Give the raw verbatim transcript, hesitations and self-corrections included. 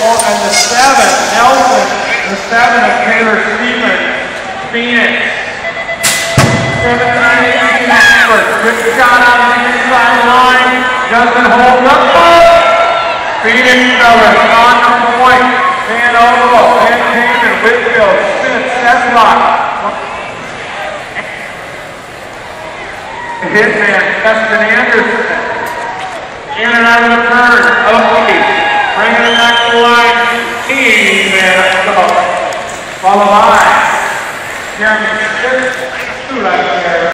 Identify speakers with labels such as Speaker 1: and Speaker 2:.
Speaker 1: and the seven, Nelson, the seven of Taylor Stevens, Phoenix. seventeen eighteen effort, good shot on the inside line, Justin holds up, oh! Phoenix fellas on the point, Van Oval, Van Taven, Whitfield, Smith, Sethlock. Hitman, Justin Anderson. In and out of the turn, Oakley, bringing it back to the line, Team, and go. Followed by Jeremy Smith, two left.